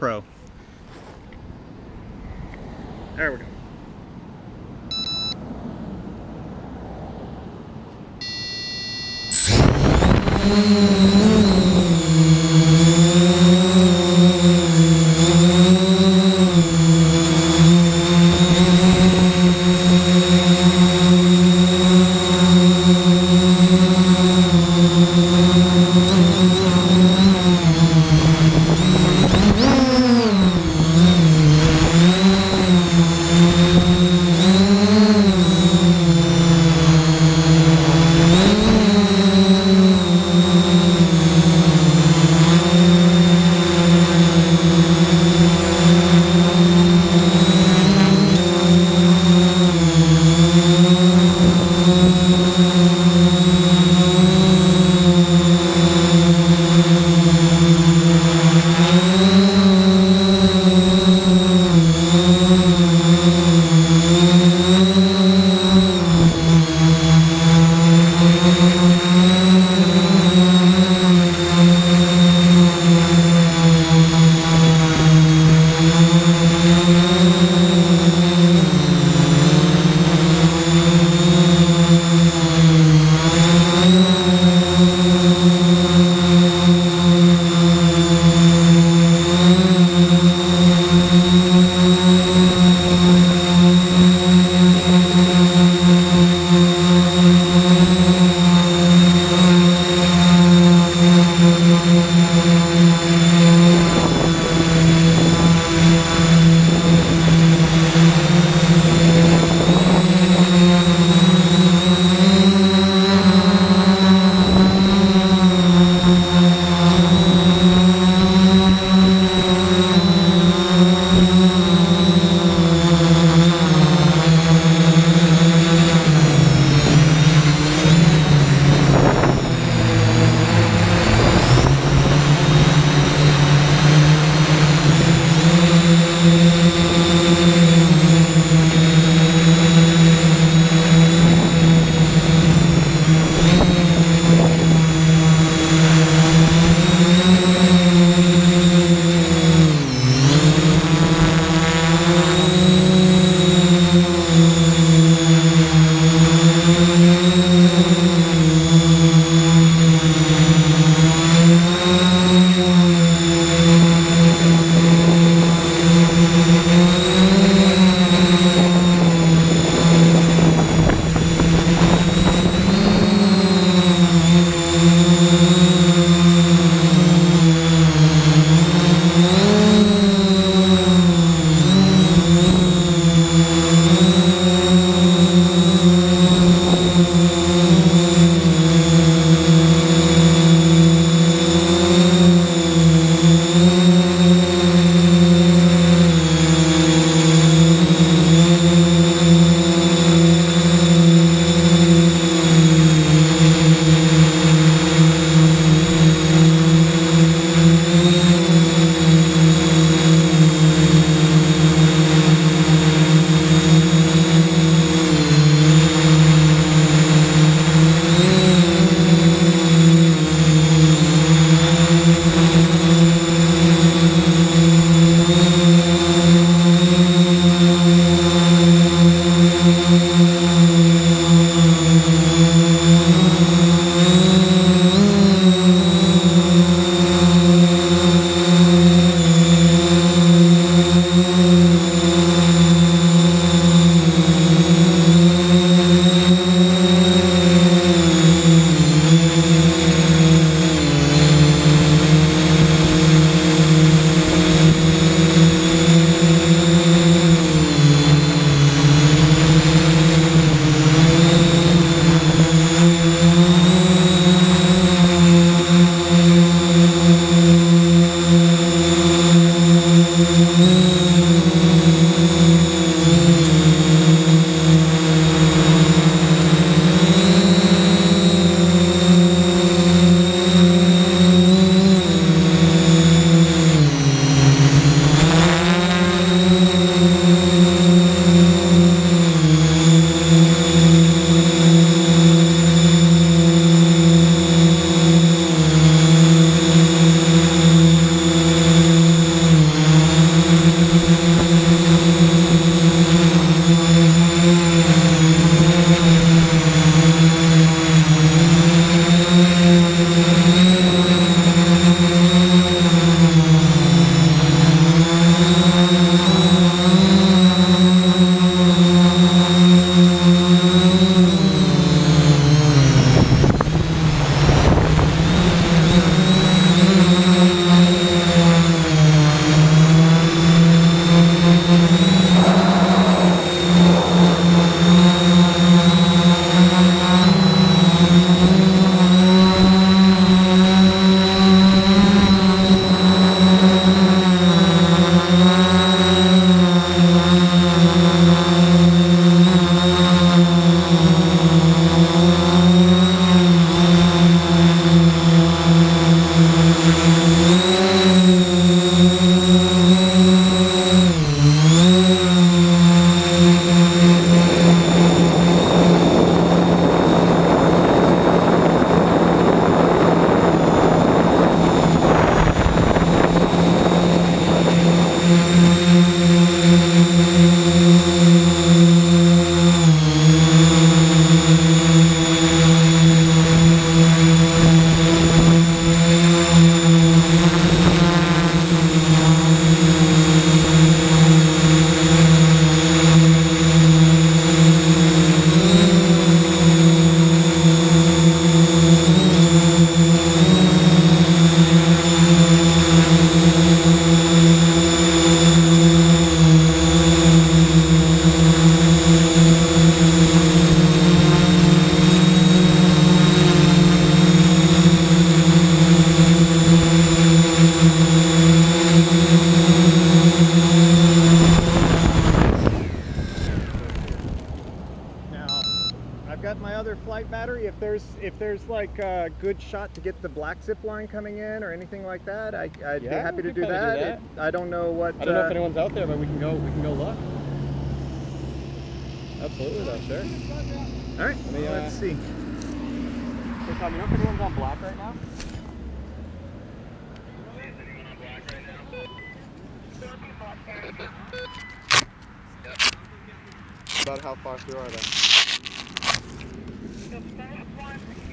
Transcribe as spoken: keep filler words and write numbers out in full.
Pro. There we go. another flight battery. If there's if there's like a good shot to get the black zip line coming in or anything like that, I, I'd Yeah, be happy we to can do kinda that. do that. It, I don't know what. I don't know uh, if anyone's out there, but we can go. We can go look. Absolutely, though, sure. All right. Let me, well, uh, let's see. Hey Tom, you know if anyone's on black right now? About how far through are they?